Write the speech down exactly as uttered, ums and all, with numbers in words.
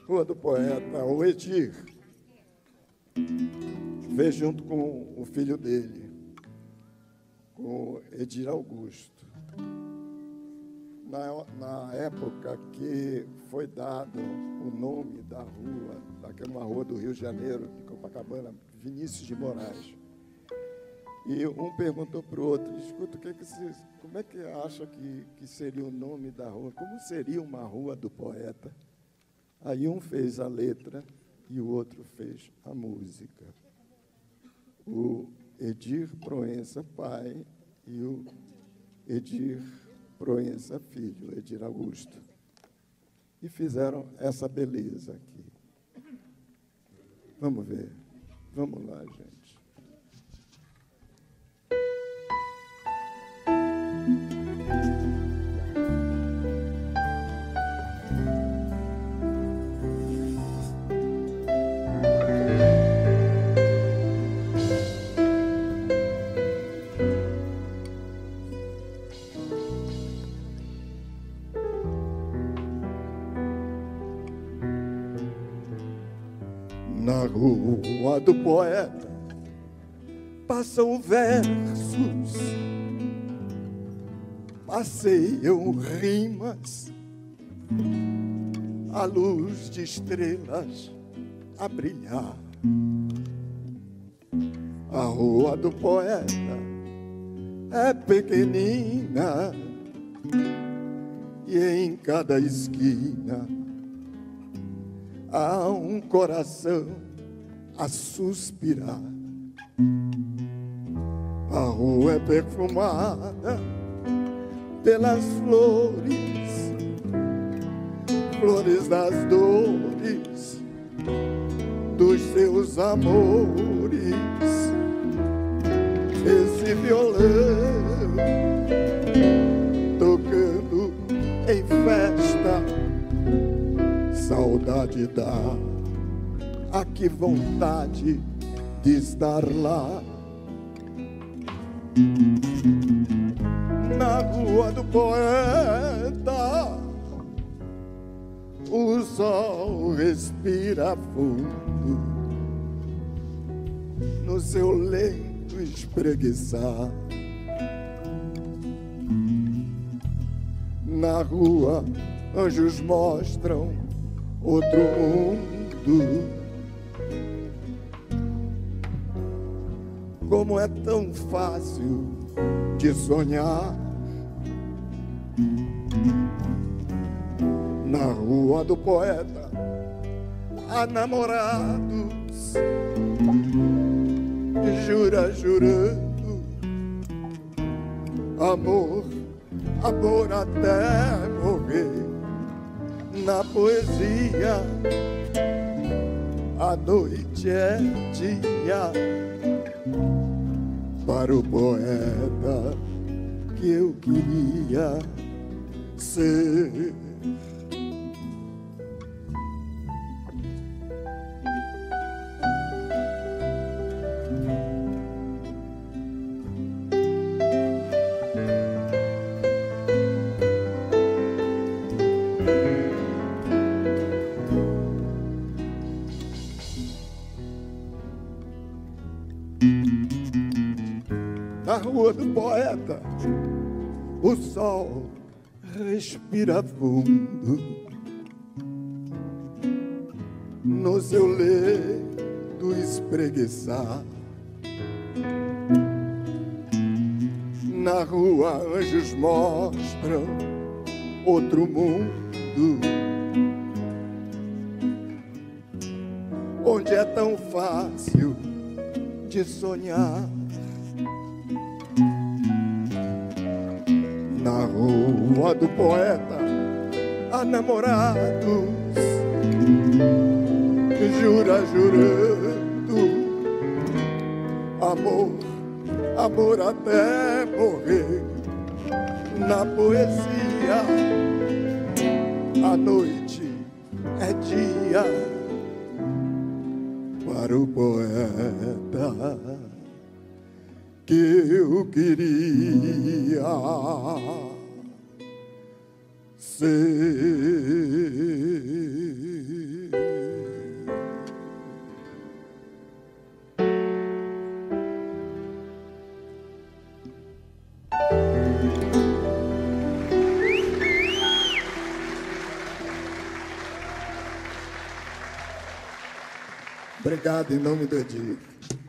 Rua do Poeta, o Edir, fez junto com o filho dele, com Edir Augusto. Na, na época que foi dado o nome da rua, daquela rua do Rio de Janeiro, de Copacabana, Vinícius de Moraes. E um perguntou para o outro, escuta, o que é que você, como é que acha que, que seria o nome da rua? Como seria uma rua do poeta? Aí um fez a letra e o outro fez a música. O Edir Proença, pai, e o Edir Proença, filho, Edir Augusto. E fizeram essa beleza aqui. Vamos ver. Vamos lá, gente. Na rua do poeta passam versos, passeiam rimas, a luz de estrelas a brilhar. A rua do poeta é pequenina e em cada esquina há um coração a suspirar. A rua é perfumada pelas flores, flores das dores dos seus amores. Esse violão tocando em festa, saudade dá, a que vontade de estar lá. Na rua do poeta, o sol respira fundo, no seu leito espreguiçar. Na rua, anjos mostram outro mundo. Como é tão fácil de sonhar. Na rua do poeta há namorados, jura, jurando amor, amor até morrer. Na poesia a noite é dia, para o poeta que eu queria ser. Na rua do poeta, o sol respira fundo, no seu leito espreguiçar. Na rua, anjos mostram outro mundo, onde é tão fácil de sonhar. Na rua do poeta há namorados, jura, jurando amor, amor até morrer. Na poesia a noite é dia, para o poeta que eu queria ser. Obrigado em nome do Edir.